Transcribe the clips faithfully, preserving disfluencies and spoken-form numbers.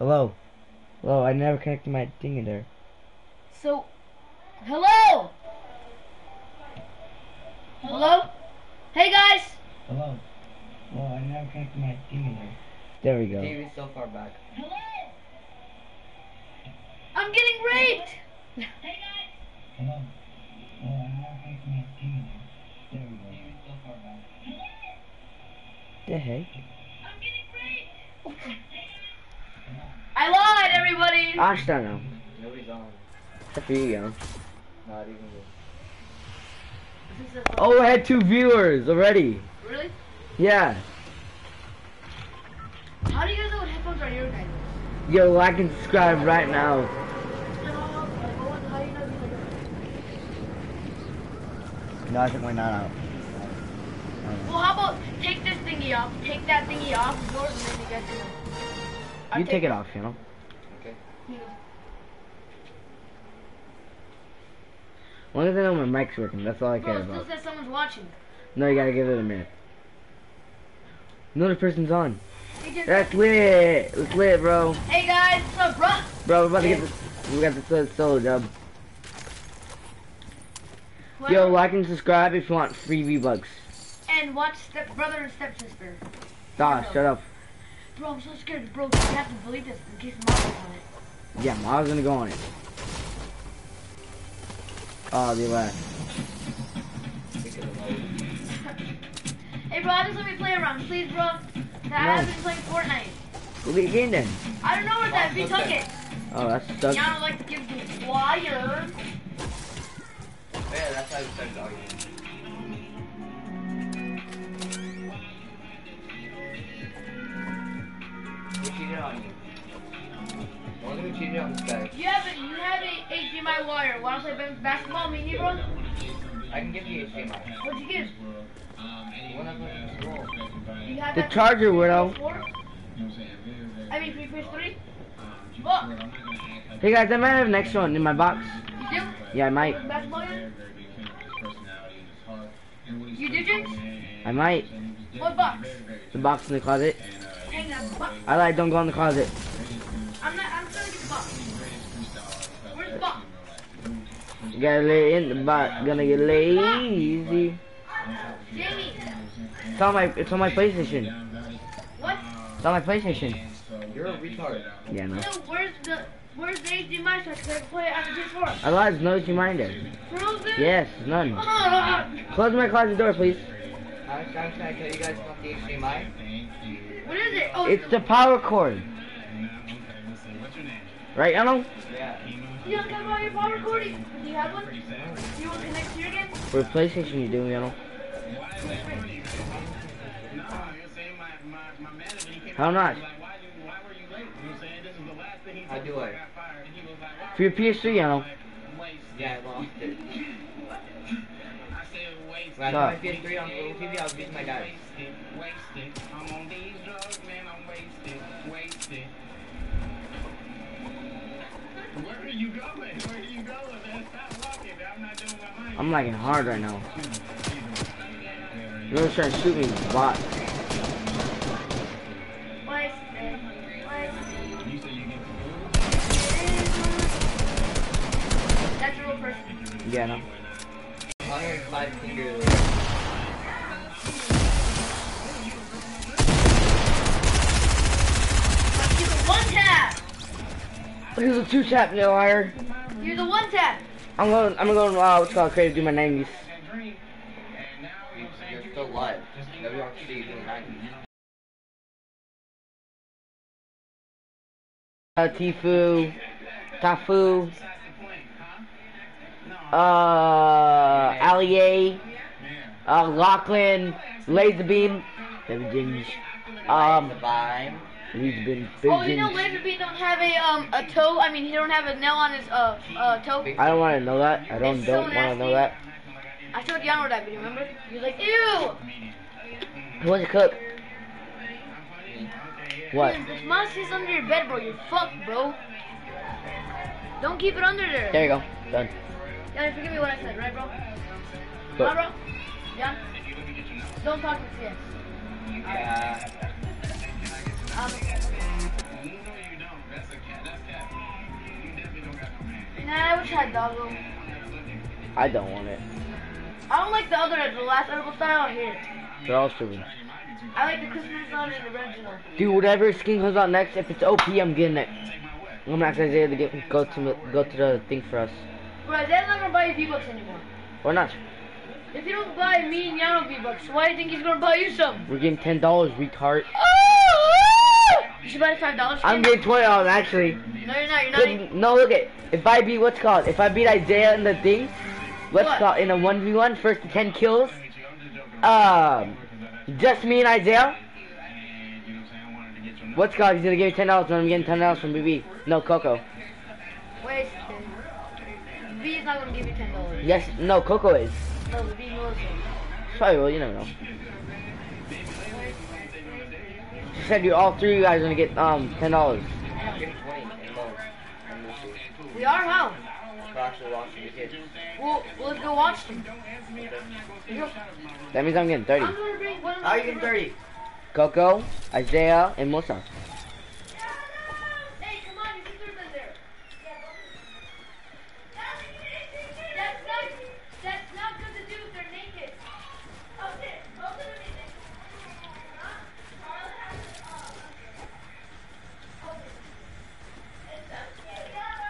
Hello. Hello, I never connected my thing in there. So, hello? Hello? Hey guys! Hello. Hello, I never connected my thing in there. There we go. T V's so far back. Hello? I'm getting raped! Hey guys! Hello. Hello, I never connected my thing in there. There we go. T V's so far back. Hello? The heck? I'm getting raped! I lied, everybody! I don't know. Nobody's on. Except for you, yo. Not even good. Oh, I had two viewers already. Really? Yeah. How do you guys know what headphones are your guys? Yo, like and subscribe right now. No, I think we're not out. Well, how about take this thingy off, take that thingy off, yours, and then you guys can... I'll You take it off, you know. Okay. Yeah. As long as I know my mic's working, that's all I Bro, care it still about. says someone's watching. No, you gotta give it a minute. Another person's on. He just- That's lit. It's lit, bro. Hey guys, what's up, bro? Bro, we're about to get this. We got the solo dub. What? Yo, like and subscribe if you want free V-Bucks. And watch Step Brother and Stepsister. Ah, shut up. Bro, I'm so scared, bro. You have to believe this in case Mom is on it. Yeah, I was gonna go on it. Oh, they left. Hey, bro, just let me play around, please, bro. I haven't been playing Fortnite. We'll be again then. I don't know where that be took it. Oh, that sucks. Y'all like to give me flyers. Yeah, that's how you start arguing. Who cheated on you? One who cheated on this guy. You have a, you have a H D M I wire. Wanna play basketball, me and you, bro? I can give you H D M I. What'd you give? One of them is small. You have The that charger, P S widow. four? I mean, P S three? Look, Hey guys, I might have an extra one in my box. you do? Yeah, I might. Basketball yet? You do, James? I might. What box? The box in the closet. Hang that box. I like don't go in the closet. I'm not, I'm trying to get the box. Where's the box? You gotta lay in the box. Gonna get lazy. Jamie! It's on my. It's on my PlayStation. What? It's on my PlayStation. You're a retard. Yeah, no. No, where's the, where's the H D M I so I can play it on the P S four? I lied. There's no reminder. Frozen? Yes, none. Ah! Close my closet door, please. I'm trying to tell you guys about the H D M I. What is it? Oh, It's the power cord. Right, Ellen? Yeah. you don't got your power cord? Do you have one? Do you want to connect here again? What PlayStation you doing, Ellen? How not? How do I? For your P S three, Ellen. Yeah, I lost it. When I Stop. had my P S three on Google T V, I was using my dad's. Where are you going? Where are you going, man? Stop walking. I'm not doing my mind. I'm lagging hard right now. You're trying to shoot me, bot. Why? Why? That's a real person. Yeah, no. one hundred five fingers. He's a one tap! Here's a two tap, no liar. You're the one tap! I'm going. I'm going. Uh, what's it called? Creative. Do my nineties. You're still live. Nobody wants to see you doing nineties. Uh, Tifu, Tafu, uh, Allier, uh, Lachlan, Laser Beam, David James, um, The vibe. he's been big. Oh, you know James. Laserbeat don't have a um a toe. I mean, he don't have a nail on his uh uh toe. I don't want to know that. I don't It's so don't want to know that. I showed Yano that video. Remember? He was like, ew. Who wants to cook? What? This monster's under your bed, bro. You're fucked, bro. Don't keep it under there. There you go. Done. Yeah, forgive me what I said, right, bro? But, Huh, bro? Yeah. Don't talk to C S. Yeah. Um, No, you don't. That's try doggo. I don't want it. I don't like the other, the last edible style here. They're all stupid. I like the Christmas one and the original. Dude, whatever skin comes out next, if it's O P, I'm getting it. I'm not gonna say to get go to go to the thing for us. Bro, they're not gonna buy you V-Bucks anymore. Or not? If you don't buy me and Yano V-Bucks, why do you think he's gonna buy you some? We're getting ten dollars, retard. You should buy the five dollars. I'm getting twenty dollars actually. No, you're not. You're not. Good, no, look at if I beat what's called if I beat Isaiah in the thing, what's What? called in a one v one first to ten kills. Um, just me and Isaiah. What's called? He's gonna give me ten dollars when I'm getting ten dollars from B B. No, Coco. Wait, B is not gonna give you ten dollars. Yes, no, Coco is. No, the B knows it. Probably will. You never know. She said you all three of you guys are gonna get um ten dollars. I'm getting twenty in low. I'm losing. We are how? We're actually watching the kids. Well, well, let's go watch them. That means I'm getting thirty. I'm gonna bring one of How are you getting thirty? Coco, Isaiah, and Musa. Hey, come on, your sister's in there. That's not, that's not good to do if they're naked. Oh, shit. Both of them are naked. Huh? Charlotte has it. Oh, okay. It's so cute.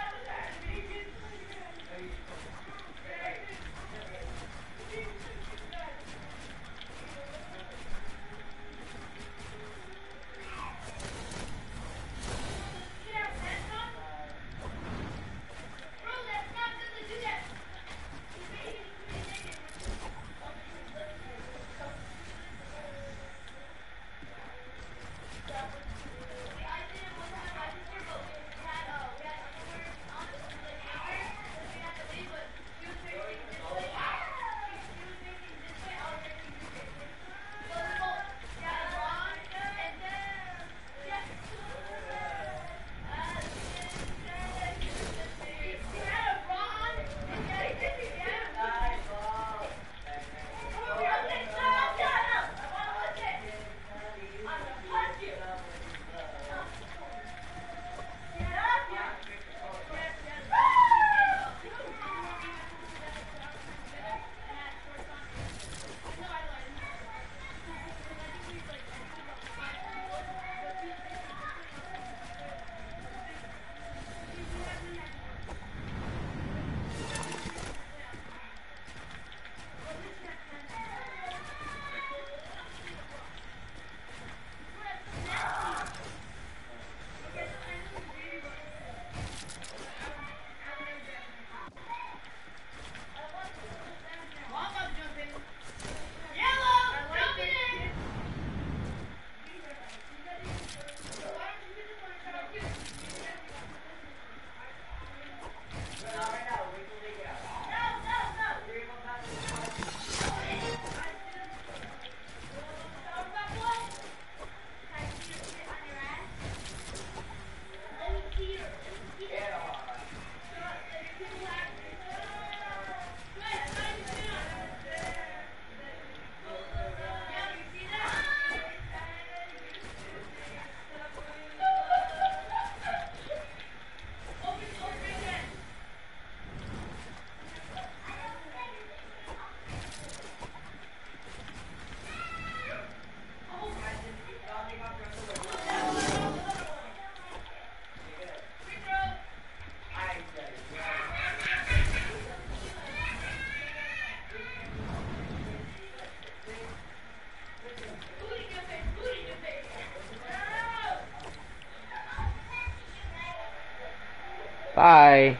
Bye.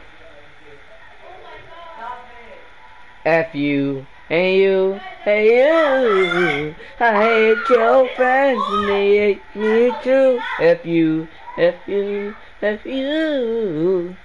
F you. Hey you. Hey you. I hate your friends and they hate me too. F you. F you. F you.